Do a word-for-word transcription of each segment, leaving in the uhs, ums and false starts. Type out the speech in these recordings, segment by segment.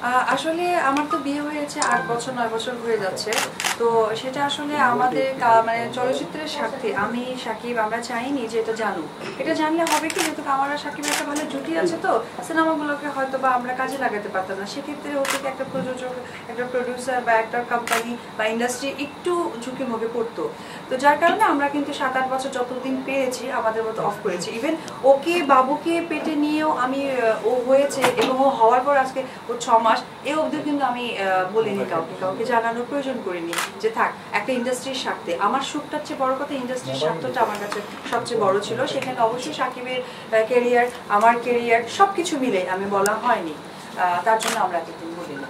আসলে আমার তো বিয়ে হয়েছে আট বছর নয় বছর হয়ে যাচ্ছে, তো সেটা আসলে আমাদের মানে চলচ্চিত্রের স্বার্থে আমি সাকিব আমরা চাইনি যে এটা জানুক। এটা জানলে হবে কি, যেহেতু আমার আর সাকিবের একটা ভালো জুটি আছে, তো সিনেমাগুলোকে হয়তো বা আমরা কাজে লাগাতে পারতাম না। সেক্ষেত্রে হচ্ছে কি একটা প্রযোজক, একটা প্রডিউসার বা একটা কোম্পানি বা ইন্ডাস্ট্রি একটু ঝুঁকির মুখে পড়তো। তো যার কারণে আমরা কিন্তু সাত আট বছর যতদিন পেরেছি আমাদের মতো অফ করেছি। ইভেন ওকে বাবুকে পেটে নিয়েও আমি ও হয়েছে এবং ও হওয়ার পর আজকে ও ছ মাস এ অবধি কিন্তু আমি বলিনি কাউকে, কাউকে জানানোর প্রয়োজন করিনি যে থাক একটা ইন্ডাস্ট্রির স্বার্থে। আমার সুখটার চেয়ে বড় কথা ইন্ডাস্ট্রির স্বার্থটা আমার কাছে সবচেয়ে বড় ছিল। সেখানে অবশ্যই সাকিবের ক্যারিয়ার, আমার ক্যারিয়ার সব কিছু মিলে আমি বলা হয়নি, তার জন্য আমরা এতদিন বলিনি।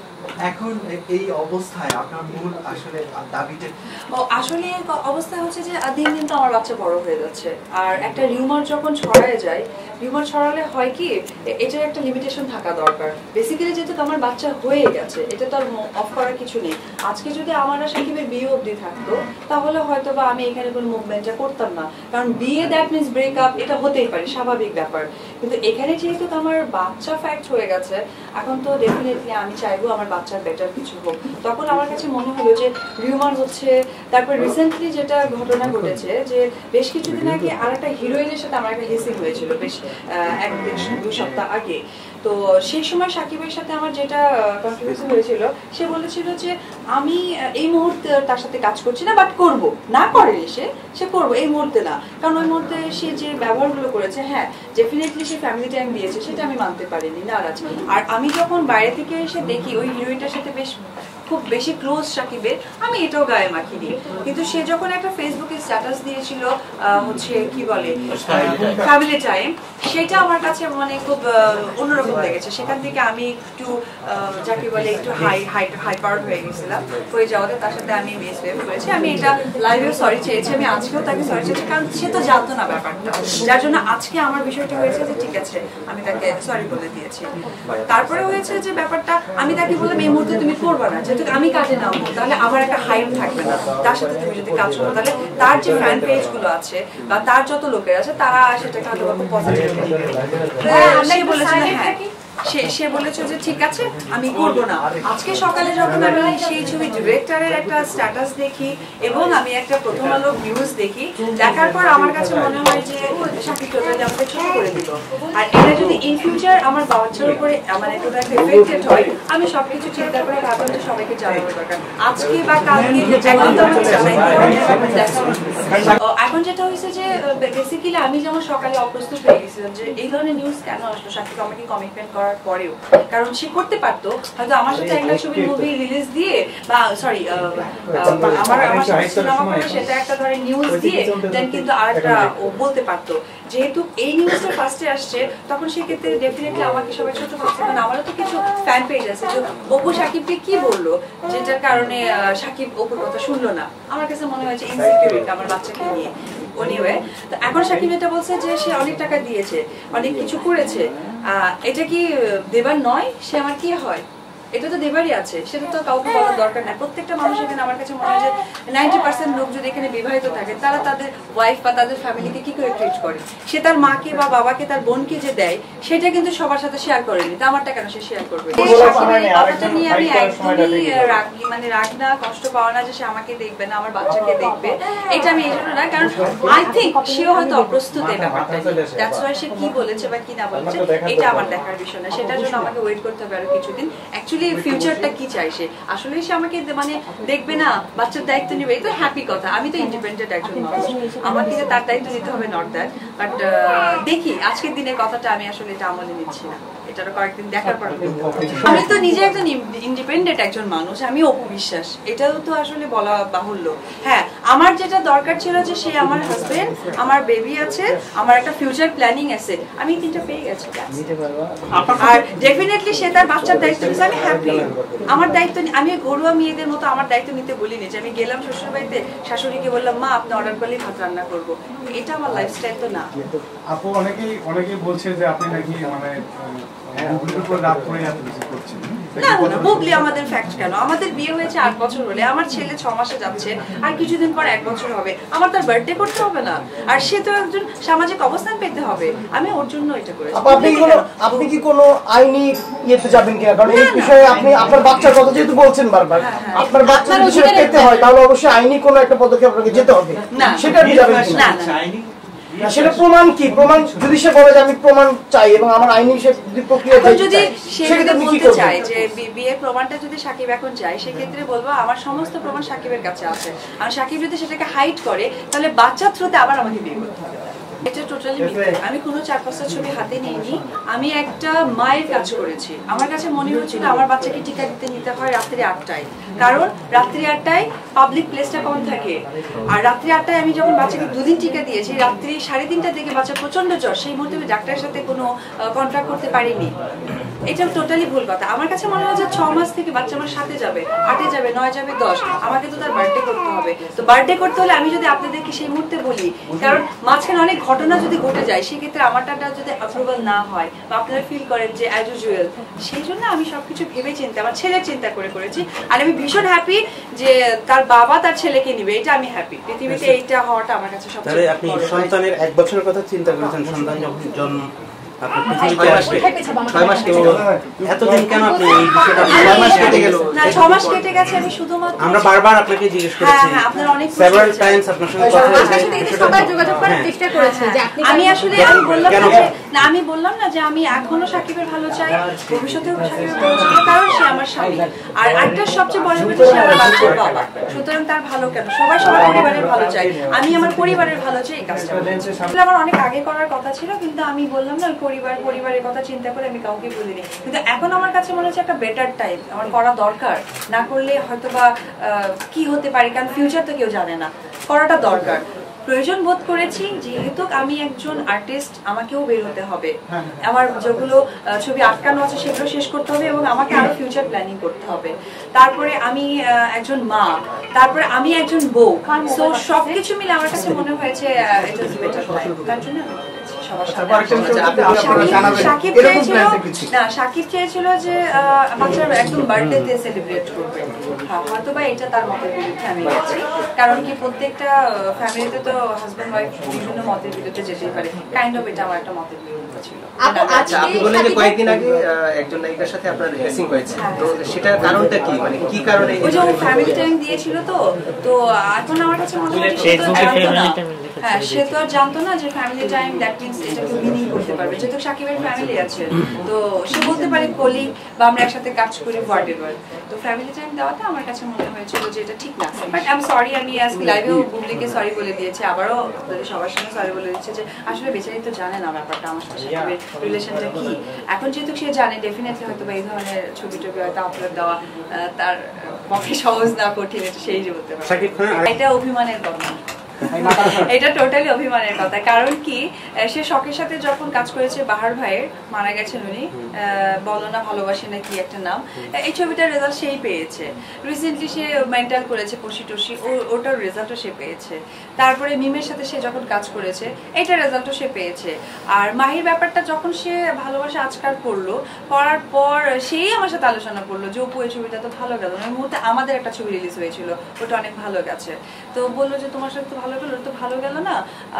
এখন এই অবস্থায় আপনার মূল আসলে দাবিটা আসলে অবস্থা হচ্ছে যে দিন দিন তো আমার বাচ্চা বড় হয়ে যাচ্ছে, আর একটা রিউমার যখন ছড়ায় যায়, রিউমার ছড়ালে হয় কি এটার একটা লিমিটেশন থাকা দরকার। বেসিক্যালি যেহেতু আমার বাচ্চা হয়ে গেছে, এটা তো আর অফ করার কিছু নেই। আজকে যদি আমার আর সাকিবের বিয়ে অবধি থাকতো তাহলে হয়তো বা আমি এখানে কোনো মুভমেন্টটা করতাম না, কারণ বিয়ে দ্যাট মিনস ব্রেকআপ, এটা হতেই পারে, স্বাভাবিক ব্যাপার। কিন্তু এখানে যেহেতু আমার বাচ্চা ফ্যাক্ট হয়ে গেছে, এখন তো ডেফিনেটলি আমি চাইবো আমার বাচ্চার বেটার কিছু হোক। তখন আমার কাছে মনে হলো যে রিউমার হচ্ছে। তারপর রিসেন্টলি যেটা ঘটনা ঘটেছে যে বেশ কিছুদিন আগে আর একটা হিরোইনের সাথে আমার একটা হিসিং হয়েছিল, বেশ এক দুই সপ্তাহ আগে। তো সেই সময় সাকিবের সাথে আমার যেটা কন্ট্রোভার্সি হয়েছিল, সে বলেছিল যে আমি এই মুহূর্তে তার সাথে কাজ করছি না, বাট করব, না করেনি সে সে করবো, এই মুহূর্তে না। কারণ ওই মুহূর্তে সে যে ব্যবহারগুলো করেছে, হ্যাঁ ডেফিনেটলি সে ফ্যামিলি টাইম দিয়েছে, সেটা আমি মানতে পারিনি, নারাজ। আর আমি যখন বাইরে থেকে এসে দেখি ওই হিরোইনটার সাথে বেশ খুব বেশি ক্লোজ সাকিবের, আমি এটাও গায়ে মাখিনি। কিন্তু সে যখন একটা ফেসবুকে স্ট্যাটাস দিয়েছিল হচ্ছে কি বলে ফ্যামিলি টাইম, সেটা আমার কাছে মানে খুব অন্যরকম লেগেছে। সেখান থেকে আমি একটু যাকে বলে একটু হাই হাই হাই পাওয়ার হয়ে গেছিলাম, হয়ে যাওয়াতে তার সাথে আমি মিসবিহেভ করেছি। আমি এটা লাইভেও সরি চেয়েছি, আমি আজকেও তাকে সরি চেয়েছি, কারণ সে তো জানতো না ব্যাপারটা, যার জন্য আজকে আমার বিষয়টা হয়েছে যে ঠিক আছে আমি তাকে সরি বলে দিয়েছি। তারপরে হয়েছে যে ব্যাপারটা আমি তাকে বললাম এই মুহূর্তে তুমি করবা না, যেহেতু আমি কাজে নামবো তাহলে আমার একটা হাইপ থাকবে না, তার সাথে তুমি যদি কাজ করো তাহলে তার যে ফ্যান পেজ গুলো আছে বা তার যত লোকের আছে তারা সেটাকে হয়তো খুব পজিটিভ নিবে। সে বলেছিল হ্যাঁ সে সে বলেছে যে ঠিক আছে আমি করবো না। আজকে সকালে যখন আমি সেই ছবি ডিরেক্টরের একটা স্ট্যাটাস দেখি এবং আমি একটা প্রথম আলো নিউজ দেখি, দেখার পর আমার কাছে মনে হয় যে সাকিব টোটালি আমাকে ছোট করে দিল। আর এটা যদি ইন ফিউচার আমার বাচ্চার উপরে মানে এটা একটা এফেক্টেড হয়, আমি সবকিছু চিন্তা করে ভাবলাম যে সবাইকে জানানো দরকার, আজকে বা কালকে একদম তো আমাকে জানাই। এখন যেটা হয়েছে যে বেসিক্যালি আমি যেমন সকালে অপ্রস্তুত হয়ে গেছিলাম যে এই ধরনের নিউজ কেন আসলো সাকিব আমাকে কমিটমেন্ট করার পরেও, কারণ সে করতে পারতো হয়তো আমার সাথে একটা ছবি মুভি রিলিজ দিয়ে বা সরি আমার আমার সাথে সিনেমা করে সেটা একটা ধরে নিউজ দিয়ে দেন কিন্তু আরেকটা ও বলতে পারতো। যেহেতু এই নিউজটা ফার্স্টে আসছে তখন সেক্ষেত্রে ডেফিনেটলি আমাকে সবাই ছোট করছে, কারণ আমারও তো কিছু ফ্যান পেজ আছে যে অপু সাকিবকে কি বললো যেটার কারণে সাকিব অপুর কথা শুনলো না। আমার কাছে মনে হয়েছে ইনসিকিউরিটি আমার বাচ্চাকে নিয়ে। এনিওয়ে তো এখন সাকিব এটা বলছে যে সে অনেক টাকা দিয়েছে, অনেক কিছু করেছে, এটা কি দেবার নয়? সে আমার কি হয়? এটা তো দেবারই আছে, সেটা তো কাউকে বলার দরকার নাই। প্রত্যেকটা মানুষ এখানে আমার কাছে মনে হয় যে নাইনটি পার্সেন্ট লোক যদি এখানে বিবাহিত থাকে তারা তাদের ওয়াইফ বা তাদের ফ্যামিলিকে কি করে ট্রিট করে, সে তার মাকে বা বাবাকে তার বোনকে যে দেয় সেটা কিন্তু সবার সাথে শেয়ার করেনি, তা আমারটা কেন সে শেয়ার করবে? কথাটা নিয়ে আমি একদমই রাগি মানে রাগ না, কষ্ট পাওয়া না যে সে আমাকে দেখবে না, আমার বাচ্চাকে দেখবে, এটা আমি এই জন্য না, কারণ আই থিঙ্ক সেও হয়তো অপ্রস্তুত এই ব্যাপারটা নিয়ে। দ্যাটস ওয়াই সে কি বলেছে বা কি না বলেছে এটা আমার দেখার বিষয় না, সেটার জন্য আমাকে ওয়েট করতে হবে আরো কিছুদিন। অ্যাকচুয়ালি ফিউচারটা কি চাইছে আসলে সে আমাকে মানে দেখবে না, বাচ্চার দায়িত্ব নেবে, এই তো হ্যাপি কথা। আমি তো ইন্ডিপেন্ডেন্ট একজন মানুষ, আমাকে যে তার দায়িত্ব নিতে হবে নট দ্যাট, বাট দেখি আজকের দিনের কথাটা আমি আসলে এটা আমলে নিচ্ছি না, এটারও কয়েকদিন দেখার পর। আমি তো নিজে একজন ইন্ডিপেন্ডেন্ট একজন মানুষ, আমি অপু বিশ্বাস, এটাও তো আসলে বলা বাহুল্য। হ্যাঁ আমার যেটা দরকার ছিল যে সে আমার হাজবেন্ড, আমার বেবি আছে, আমার একটা ফিউচার প্ল্যানিং আছে, আমি তিনটা পেয়ে গেছি। আর ডেফিনেটলি সে তার বাচ্চার দায়িত্ব নিচ্ছে, আমি হ্যাপি। আমার দায়িত্ব আমি ঘরোয়া মেয়েদের মতো আমার দায়িত্ব নিতে বলিনি যে আমি গেলাম শ্বশুর বাড়িতে শাশুড়িকে বললাম মা আপনি অর্ডার করলে ভাত রান্না করবো, এটা আমার লাইফস্টাইল তো না। আপু অনেকেই অনেকেই বলছে যে আপনি নাকি মানে মুভির উপর রাগ করে এত কিছু করছেন, না না বুবলি আমাদের ফ্যাক্ট কেন, আমাদের বিয়ে হয়েছে আট বছর হলে, আমার ছেলে ছ মাসে যাচ্ছে, আর কিছুদিন পর এক বছর হবে, আমার তার বার্থডে করতে হবে না? আর সে তো একজন সামাজিক অবস্থান পেতে হবে, আমি ওর জন্য এটা করেছি। আপনি কি কোনো আপনি কি কোনো আইনি ইয়েতে যাবেন কিনা? কারণ এই বিষয়ে আপনি আপনার বাচ্চার কথা যেহেতু বলছেন বারবার, আপনার বাচ্চার বিষয়ে পেতে হয়, তাহলে অবশ্যই আইনি কোনো একটা পদক্ষেপ আপনাকে যেতে হবে, সেটা আপনি যাবেন কিনা? সেটা প্রমাণ কি? প্রমাণ যদি সে বলে যে আমি প্রমাণ চাই এবং আমার আইনি প্রক্রিয়া যদি সে বলতে চায় যে বিয়ের প্রমাণটা যদি সাকিব এখন চায়, সেক্ষেত্রে বলবো আমার সমস্ত প্রমাণ সাকিবের কাছে আছে, আর সাকিব যদি সেটাকে হাইড করে তাহলে বাচ্চার থ্রুতে আবার আমাকে বিয়ে করতে হবে। এটা টোটালি মিথ্যা। আমি কোনো চার পাঁচটা ছবি হাতে নিইনি, আমি একটা মায়ের কাজ করেছি। আমার কাছে মনে হচ্ছিল আমার বাচ্চাকে টিকা দিতে নিতে হয় রাত্রি আটটায়, কারণ রাত্রি আটটায় পাবলিক প্লেসটা কম থাকে। আর রাত্রি আটটায় আমি যখন বাচ্চাকে দুদিন টিকা দিয়েছি, রাত্রি সাড়ে তিনটার দিকে বাচ্চা প্রচন্ড জ্বর, সেই মুহূর্তে আমি ডাক্তারের সাথে কোনো কন্ট্যাক্ট করতে পারিনি। এটা টোটালি ভুল কথা। আমার কাছে মনে হয় যে ছ মাস থেকে বাচ্চা আমার সাথে যাবে, আটে যাবে, নয় যাবে, দশ, আমাকে তো তার বার্থডে করতে হবে। তো বার্থডে করতে হলে আমি যদি আপনাদেরকে সেই মুহূর্তে বলি, কারণ মাঝখানে অনেক ঘটনা যদি ঘটে যায়, সেক্ষেত্রে আমারটা যদি অ্যাপ্রুভাল না হয় বা আপনারা ফিল করেন যে অ্যাজ ইউজুয়াল, সেই জন্য আমি সবকিছু ভেবে চিন্তা, আমার ছেলের চিন্তা করে করেছি। আর আমি ভীষণ হ্যাপি যে তার বাবা তার ছেলেকে নিবে, এটা আমি হ্যাপি। পৃথিবীতে এইটা হওয়াটা আমার কাছে সবচেয়ে। আপনি সন্তানের এক বছরের কথা চিন্তা করেছেন, সন্তান যখন জন্ম এতদিন কেন আপনি এই বিষয়টা ছয় মাস কেটে গেল? না, ছ মাস কেটে গেছে, আমি শুধুমাত্র আমরা বারবার আপনাকে জিজ্ঞেস করেছি, হ্যাঁ আপনারা অনেক সেভারাল টাইমস আপনার সঙ্গে কথা বলেছি, সবাই যোগাযোগ করার চেষ্টা করেছে যে আপনি, আমি আসলে আমি বললাম না যে না আমি বললাম না যে আমি এখনো সাকিবের ভালো চাই, ভবিষ্যতেও সাকিবের ভালো চাই, কারণ সে আমার স্বামী। আর একটা সবচেয়ে বড় কথা, সে আমার বাচ্চার বাবা, সুতরাং তার ভালো কেন, সবাই সবার পরিবারের ভালো চাই, আমি আমার পরিবারের ভালো চাই। এই কাজটা আমার অনেক আগে করার কথা ছিল, কিন্তু আমি বললাম না পরিবার পরিবারের কথা চিন্তা করে আমি কাউকে বলিনি। কিন্তু এখন আমার কাছে মনে হচ্ছে একটা বেটার টাইম, আমার করা দরকার, না করলে হয়তো বা কি হতে পারে, কারণ ফিউচার তো কেউ জানে না, করাটা দরকার। প্রয়োজন বোধ করেছি যেহেতু আমি একজন আর্টিস্ট, আমাকেও বের হতে হবে, আমার যেগুলো ছবি আটকানো আছে সেগুলো শেষ করতে হবে এবং আমাকে আরো ফিউচার প্ল্যানিং করতে হবে। তারপরে আমি একজন মা, তারপরে আমি একজন বউ, সো সবকিছু মিলে আমার কাছে মনে হয়েছে এটা বেটার টাইম, তার জন্য সাকিব চেয়েছিল না সাকিব চেয়েছিল যে বাচ্চার একদম বার্থডেতে সেলিব্রেট করবে, হ্যাঁ হয়তো বা এটা তার মতের বিরুদ্ধে আমি গেছি, কারণ কি প্রত্যেকটা ফ্যামিলিতে তো হাজব্যান্ড ওয়াইফ বিভিন্ন মতের বিরুদ্ধে যেতেই পারে, কাইন্ড অফ এটা আমার একটা মতের বিরুদ্ধে ছিল। আপনি বললেন যে কয়েকদিন আগে একজন নায়িকার সাথে আপনার ড্রেসিং হয়েছে, তো সেটার কারণটা কি, মানে কি কারণে? ওই যে ফ্যামিলি টাইম দিয়েছিল, তো তো এখন আমার কাছে মনে হয় হ্যাঁ সে তো আর জানতো না যে ফ্যামিলি টাইম দ্যাট মিনস এটা কেউ মিনিং করতে পারবে, যেহেতু সাকিবের ফ্যামিলি আছে, তো সে বলতে পারে কলিগ বা আমরা একসাথে কাজ করি হোয়াট এভার, তো ফ্যামিলি টাইম দেওয়াটা আমার কাছে মনে হয়েছিল যে এটা ঠিক না। বাট আই এম সরি, আমি আজকে লাইভেও বুবলিকে সরি বলে দিয়েছি, আবারও আপনাদের সবার সঙ্গে সরি বলে দিচ্ছে যে আসলে বেচারি তো জানে না ব্যাপারটা আমার সাথে সাকিবের রিলেশনটা কি। এখন যেহেতু সে জানে, ডেফিনেটলি হয়তো বা এই ধরনের ছবি টবি হয়তো আপলোড দেওয়া তার পক্ষে সহজ না কঠিন, এটা সেই যে বলতে পারে। এটা অভিমানের কথা, এটা টোটালি অভিমানের কথা। কারণ কি সে শখের সাথে যখন কাজ করেছে, বাহার ভাইয়ের মারা গেছেন উনি, বলো না ভালোবাসি না কি একটা নাম, এই ছবিটার রেজাল্ট সেই পেয়েছে। রিসেন্টলি সে মেন্টাল করেছে পশি টসি, ওটার রেজাল্টও সে পেয়েছে। তারপরে মিমের সাথে সে যখন কাজ করেছে, এইটার রেজাল্টও সে পেয়েছে। আর মাহির ব্যাপারটা যখন সে ভালোবাসা আজকাল করলো, করার পর সেই আমার সাথে আলোচনা করলো যে অপু এই ছবিটা তো ভালো গেল না, ওই মুহূর্তে আমাদের একটা ছবি রিলিজ হয়েছিল, ওটা অনেক ভালো গেছে, তো বললো যে তোমার সাথে তো ভালো গেল, তো ভালো গেল না,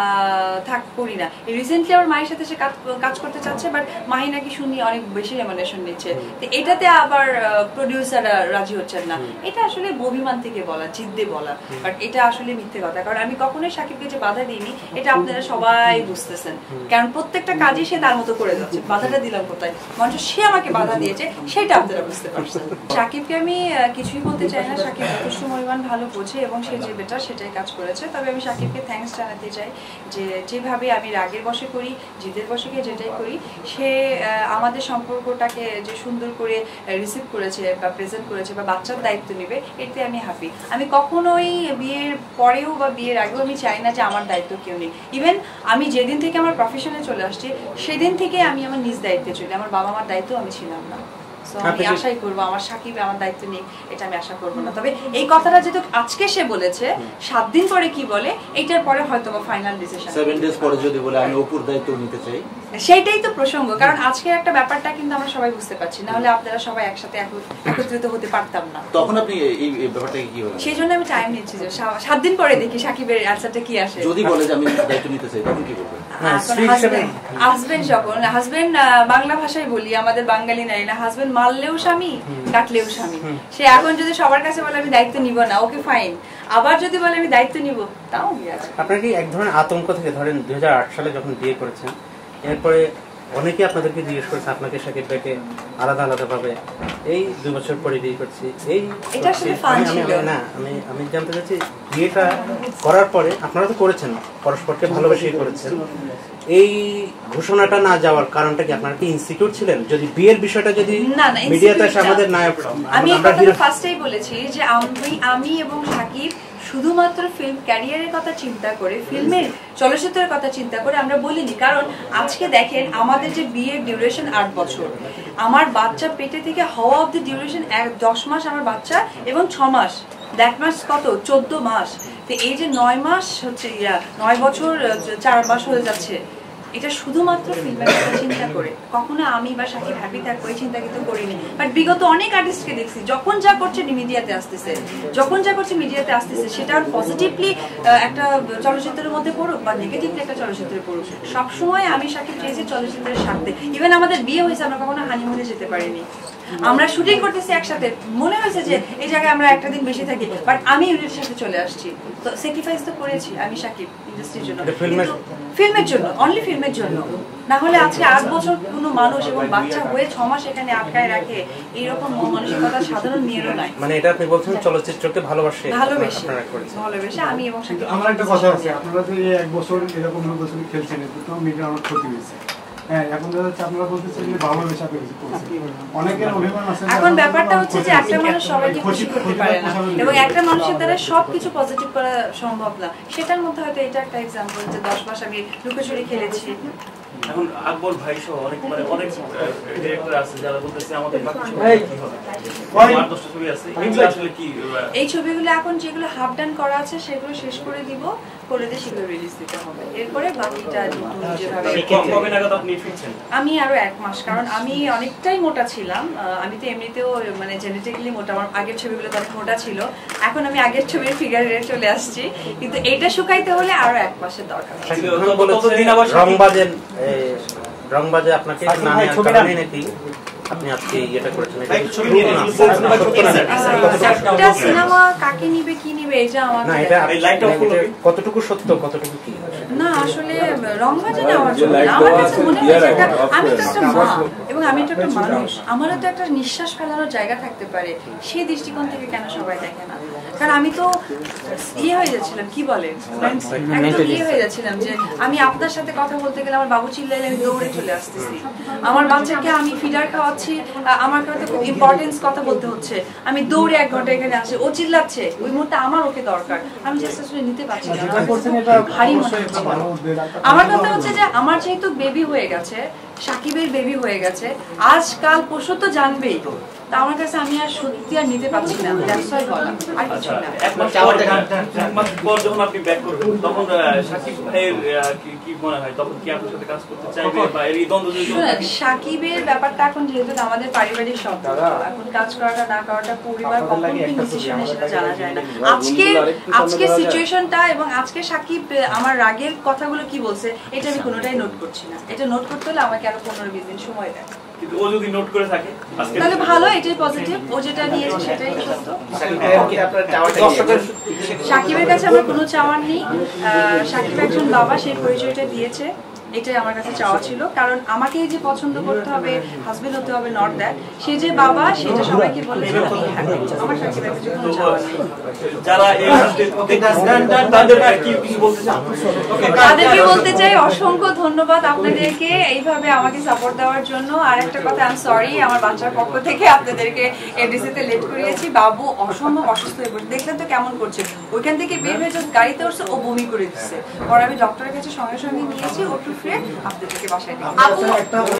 থাক করি না। রিসেন্টলি আমার মায়ের সাথে সে কাজ করতে চাচ্ছে, বাট মাহি নাকি শুনি অনেক বেশি রেমুনারেশন নিচ্ছে, তো এটাতে আবার প্রডিউসাররা রাজি হচ্ছেন না। এটা আসলে অভিমান থেকে বলা, জিদ্দে বলা, বাট এটা আসলে মিথ্যে কথা। কারণ আমি কখনোই সাকিবকে যে বাধা দিইনি, এটা আপনারা সবাই বুঝতেছেন, কারণ প্রত্যেকটা কাজই সে তার মতো করে যাচ্ছে। বাধাটা দিলাম কোথায়, মঞ্চ সে আমাকে বাধা দিয়েছে, সেটা আপনারা বুঝতে পারছেন। সাকিবকে আমি কিছুই বলতে চাই না, সাকিব যথেষ্ট পরিমাণ ভালো বোঝে এবং সে যে বেটার সেটাই কাজ করেছে। তবে আমি সাকিবকে থ্যাঙ্কস জানাতে চাই যে যেভাবে আমি রাগের বশে করি, জিদের বশে গিয়ে যেটাই করি, সে আমাদের সম্পর্কটাকে যে সুন্দর করে রিসিভ করেছে বা প্রেজেন্ট করেছে বা বাচ্চার দায়িত্ব নেবে, এতে আমি হ্যাপি। আমি কখনোই বিয়ের পরেও বা বিয়ের আগেও আমি চাই না যে আমার দায়িত্ব কেউ নেই। ইভেন আমি যেদিন থেকে আমার প্রফেশনে চলে আসছি, সেদিন থেকে আমি আমার নিজ দায়িত্বে চলি, আমার বাবা মার দায়িত্ব আমি ছিলাম না। আমি আশাই করবো আমার সাকিব আমার দায়িত্ব নেই, এটা আমি আশা করবো না। তবে এই কথাটা যেহেতু আজকে সে বলেছে, সাত দিন পরে কি বলে, এইটার পরে হয়তো বা ফাইনাল ডিসিশন। সেভেন ডেজ পরে যদি বলে আমি অপুর দায়িত্ব নিতে চাই, সেইটাই তো প্রসঙ্গ, কারণ আজকের একটা ব্যাপারটা কিন্তু আমরা সবাই বুঝতে পারছি, না হলে আপনারা সবাই একসাথে একত্রিত হতে পারতাম না। তখন আপনি এই ব্যাপারটাকে কি বলেন? সেই জন্য আমি টাইম নিচ্ছি যে সাত দিন পরে দেখি সাকিবের অ্যান্সারটা কি আসে। যদি বলে যে আমি দায়িত্ব নিতে চাই তখন কি করবেন? হাজবেন্ড যখন হাজবেন্ড বাংলা ভাষায় বলি, আমাদের বাঙালি নারী না, হাজবেন্ড মারলেও স্বামী কাটলেও স্বামী। সে এখন যদি সবার কাছে বলে আমি দায়িত্ব নিব না, ওকে ফাইন, আবার যদি বলে আমি দায়িত্ব নিব, তাও আছে। আপনার কি এক ধরনের আতঙ্ক থেকে ধরেন দুই হাজার আট সালে যখন বিয়ে করেছেন, এরপরে অনেকে আপনাদেরকে জিজ্ঞেস করেছে আপনাকে শাকিব ভাইকে আলাদা আলাদা ভাবে এই দুই বছর পরে বিয়ে করছি, এই না আমি আমি জানতে চাচ্ছি বিয়েটা করার পরে আপনারা তো করেছেন, পরস্পরকে ভালোবেসে করেছেন, এই ঘোষণাটা না যাওয়ার কারণটা কি? আপনারা কি ইনসিকিউর ছিলেন? যদি বিয়ের বিষয়টা যদি মিডিয়াতে এসে আমাদের নায়ক, আমি ফার্স্টেই বলেছি যে আমি আমি এবং শাকিব শুধুমাত্র ফিল্ম ক্যারিয়ারের কথা চিন্তা করে, ফিল্মের চলচ্চিত্রের কথা চিন্তা করে আমরা বলিনি। কারণ আজকে দেখেন আমাদের যে বিয়ের ডিউরেশন আট বছর, আমার বাচ্চা পেটে থেকে হওয়া অব্দি ডিউরেশন এক দশ মাস আমার বাচ্চা, এবং ছ মাস দ্যাট মাস কত চোদ্দ মাস। তো এই যে নয় মাস হচ্ছে ইয়া নয় বছর চার মাস হয়ে যাচ্ছে, এটা শুধুমাত্র ফিল্মের কথা চিন্তা করে। কখনো আমি বা শাকিব হ্যাপি থাকবো এই চিন্তা কিন্তু করিনি। বাট বিগত অনেক আর্টিস্টকে দেখছি যখন যা করছে মিডিয়াতে আসতেছে, যখন যা করছে মিডিয়াতে আসতেছে, সেটা পজিটিভলি একটা চলচ্চিত্রের মধ্যে পড়ুক বা নেগেটিভলি একটা চলচ্চিত্রে পড়ুক, সবসময় আমি শাকিব চেয়েছি চলচ্চিত্রের স্বার্থে। ইভেন আমাদের বিয়ে হয়েছে, আমরা কখনো হানিমুনে যেতে পারিনি, আমরা শুটিং করতেছি একসাথে, মনে হয়েছে যে এই জায়গায় আমরা একটা দিন বেশি থাকি, বাট আমি ইউনিটের সাথে চলে আসছি। তো স্যাক্রিফাইস তো করেছি আমি শাকিব ইন্ডাস্ট্রির জন্য, ফিল্মের জন্য, অনলি ফিল্মের জন্য। না হলে আজকে আট বছর কোনো মানুষ এবং বাচ্চা হয়ে ছ মাস এখানে আটকায় রাখে, এইরকম মানসিকতা সাধারণ মেয়েরও নাই। মানে এটা আপনি বলছেন চলচ্চিত্রকে ভালোবাসে ভালোবেসে ভালোবেসে আমি এবং শাকিব। আমার একটা কথা আছে, আপনারা তো এই এক বছর এরকম বছর খেলছেন, তো মিডিয়া অনেক ক্ষতি হয়েছে। হ্যাঁ, এখন দেখা যাচ্ছে আপনারা বলতেছেন যে ভালোবেসে আপনি কিছু করছেন, অনেকের অভিমান আছে। এখন ব্যাপারটা হচ্ছে যে একটা মানুষ সবাইকে খুশি করতে পারে না, এবং একটা মানুষের দ্বারা সবকিছু পজিটিভ করা সম্ভব না। সেটার মধ্যে হয়তো এটা একটা এক্সাম্পল যে দশ মাস আমি লুকোচুরি খেলেছি। এখন আকবর ভাই সহ অনেক মানে অনেক ডিরেক্টর আছে যারা বলতেছে আমাদের বাকি ছবি কি হবে, আর দশটা ছবি আছে, এগুলো আসলে কি? এই ছবিগুলো এখন যেগুলো হাফ ডান করা আছে সেগুলো শেষ করে দিব, করে দিয়ে সেগুলো রিলিজ দিতে হবে। এরপরে বাকিটা যেভাবে কবে নাগাদ আপনি ফিরছেন? আমি আরো এক মাস, কারণ আমি অনেকটাই মোটা ছিলাম। আমি তো এমনিতেও মানে জেনেটিক্যালি মোটা, আমার আগের ছবিগুলো অনেক মোটা ছিল, এখন আমি আগের ছবির ফিগারে চলে আসছি, কিন্তু এইটা শুকাইতে হলে আরো এক মাসের দরকার। রংবাজের রংবাজে আপনাকে না নেওয়ার কারণে নাকি আপনি আজকে এটা করেছেন? একটা সিনেমা কাকে নিবে কি নিবে এটা আমার না, এটা কতটুকু সত্য কতটুকু কি না, আসলে রংবাজে নেওয়ার জন্য আমার কাছে মনে হয়েছে একটা, আমি তো একটা মা এবং আমি তো একটা মানুষ, আমারও তো একটা নিঃশ্বাস ফেলানোর জায়গা থাকতে পারে, সেই দৃষ্টিকোণ থেকে কেন সবাই দেখে না? কারণ আমি তো ইয়ে হয়ে যাচ্ছিলাম, কি বলে একদম ইয়ে হয়ে যাচ্ছিলাম যে আমি আপনার সাথে কথা বলতে গেলে আমার বাবু চিল্লাইলে আমি দৌড়ে চলে আসতেছি, আমার বাচ্চাকে আমি ফিডার খাওয়াচ্ছি, আমার কাছে খুব ইম্পর্টেন্স কথা বলতে হচ্ছে, আমি দৌড়ে এক ঘন্টা এখানে আসি, ও চিল্লাচ্ছে, ওই মুহূর্তে আমার ওকে দরকার, আমি জাস্ট আসলে নিতে পারছি না, ভারী মনে হচ্ছে। আমার কথা হচ্ছে যে আমার যেহেতু বেবি হয়ে গেছে, শাকিবের বেবি হয়ে গেছে, আজকাল পরশু তো জানবেই, তা আমার কাছে আমি আর সত্যি আর নিতে পারছি না, দ্যাটস ওয়াই বলা, আর কিছু না। এক মাস পর যখন আপনি ব্যাক করবেন তখন শাকিব ভাইয়ের কি মনে হয়, তখন কি আপনার সাথে কাজ করতে চাইবে বা এই দ্বন্দ্ব? শাকিবের ব্যাপারটা এখন যেহেতু আমাদের পারিবারিক সম্পর্ক, এখন কাজ করাটা না করাটা পরিবার কখন কি ডিসিশনে সেটা জানা যায় না। আজকে আজকে সিচুয়েশনটা এবং আজকে শাকিব আমার রাগের কথাগুলো কি বলছে এটা আমি কোনোটাই নোট করছি না, এটা নোট করতে হলে আমাকে আরো পনেরো বিশ দিন সময় দেয়। কিন্তু ও যদি নোট করে থাকে তাহলে ভালো, এটাই পজিটিভ, ও যেটা নিয়েছে সেটাই সত্য। শাকিবের কাছে আমার কোনো চাওয়ার নেই, শাকিব একজন বাবা, সেই পরিচয়টা দিয়েছে, এটাই আমার কাছে চাওয়া ছিল। কারণ আমাকে যে পছন্দ করতে হবে, হাজবেন্ড হতে হবে, নট দ্যাট, সে যে বাবা সেটা সবাইকে বলে আমার শাকিবের কাছে কোনো চাওয়া নেই। যারা তাদেরকে বলতে চাই অসংখ্য ধন্যবাদ আপনাদেরকে এইভাবে আমাকে সাপোর্ট দেওয়ার জন্য। আর একটা কথা, আই এম সরি আমার বাচ্চার পক্ষ থেকে আপনাদেরকে এফডিসিতে লেট করিয়েছি। বাবু অসম্ভব অসুস্থ হয়ে পড়ছে, দেখলেন তো কেমন করছে, ওইখান থেকে বের হয়ে যখন গাড়িতে উঠছে ও বমি করে দিচ্ছে, পরে আমি ডক্টরের কাছে সঙ্গে সঙ্গে নিয়েছি, ও টু ফ্রে আপনাদেরকে বাসায়